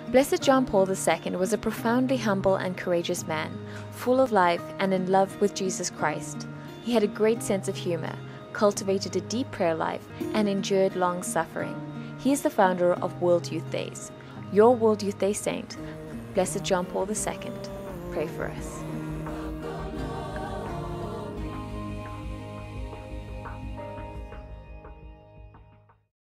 Blessed John Paul II was a profoundly humble and courageous man, full of life and in love with Jesus Christ. He had a great sense of humor, cultivated a deep prayer life, and endured long suffering. He is the founder of World Youth Days. Your World Youth Day saint, Blessed John Paul II. Pray for us.